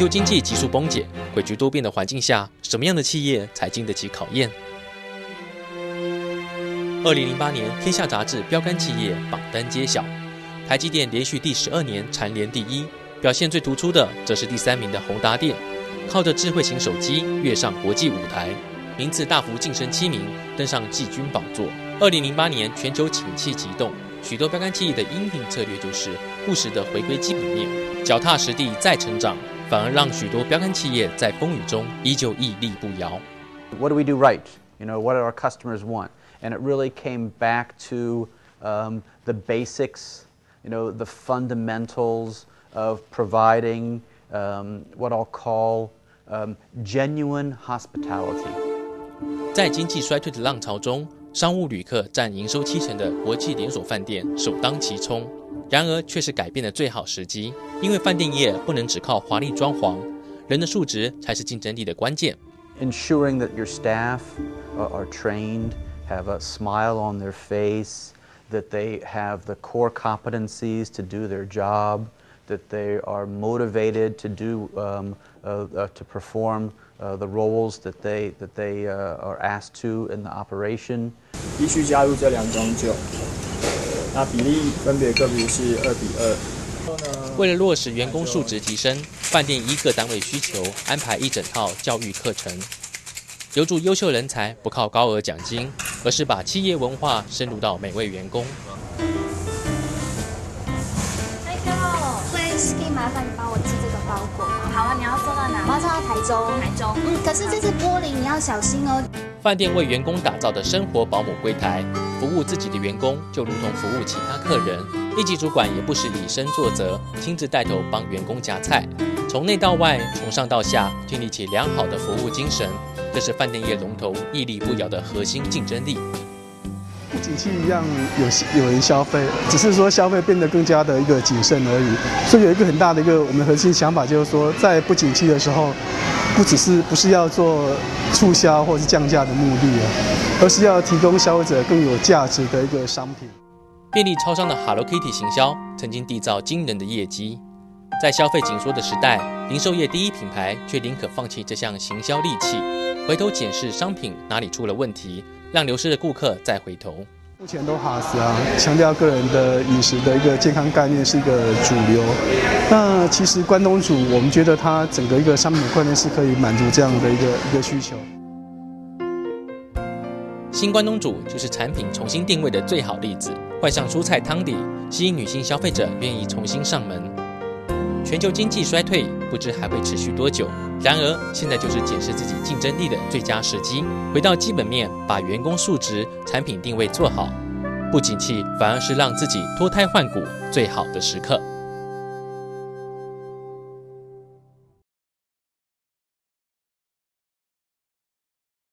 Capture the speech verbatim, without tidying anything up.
球经济急速崩解、诡谲多变的环境下，什么样的企业才经得起考验？二零零八年，《天下》杂志标杆企业榜单揭晓，台积电连续第十二年蝉联第一，表现最突出的则是第三名的宏达电，靠着智慧型手机跃上国际舞台，名次大幅晋升七名，登上季军宝座。二零零八年全球景气急动，许多标杆企业的因应策略就是务实的回归基本面，脚踏实地再成长，反而让许多标杆企业在风雨中依旧屹立不摇。 What do we do right? You know, what do our customers want? And it really came back to um, the basics, you know, the fundamentals of providing um, what I'll call um, genuine hospitality. 在经济衰退的浪潮中，商务旅客占营收七成的国际连锁饭店首当其冲，然而却是改变的最好时机，因为饭店业不能只靠华丽装潢，人的素质才是竞争力的关键。 Ensuring that your staff are, are trained, have a smile on their face, that they have the core competencies to do their job, that they are motivated to do um, uh, uh, to perform uh, the roles that they that they uh, are asked to in the operation. 必须加入这两种酒，那比例分别各别是二比二。 为了落实员工素质提升，饭店依各单位需求安排一整套教育课程，留住优秀人才不靠高额奖金，而是把企业文化深入到每位员工。 Please， 可以麻烦你帮我寄这个包裹吗？好啊，你要送到哪？我要送到台中。台中。嗯，可是这是玻璃，你要小心哦。 饭店为员工打造的生活保姆柜台，服务自己的员工就如同服务其他客人。一级主管也不时以身作则，亲自带头帮员工夹菜，从内到外，从上到下，建立起良好的服务精神，这是饭店业龙头屹立不摇的核心竞争力。 不景气一样有有人消费，只是说消费变得更加的一个谨慎而已。所以有一个很大的一个我们核心想法，就是说在不景气的时候，不只是不是要做促销或是降价的目的啊，而是要提供消费者更有价值的一个商品。 便利超商的 Hello Kitty 行销曾经缔造惊人的业绩，在消费紧缩的时代，零售业第一品牌却宁可放弃这项行销利器，回头检视商品哪里出了问题，让流失的顾客再回头。 目前都哈斯啊，强调个人的饮食的一个健康概念是一个主流。那其实关东煮，我们觉得它整个一个商品观念是可以满足这样的一个一个需求。 新关东煮就是产品重新定位的最好例子，换上蔬菜汤底，吸引女性消费者愿意重新上门。全球经济衰退不知还会持续多久，然而现在就是检视自己竞争力的最佳时机，回到基本面，把员工素质、产品定位做好，不景气反而是让自己脱胎换骨最好的时刻。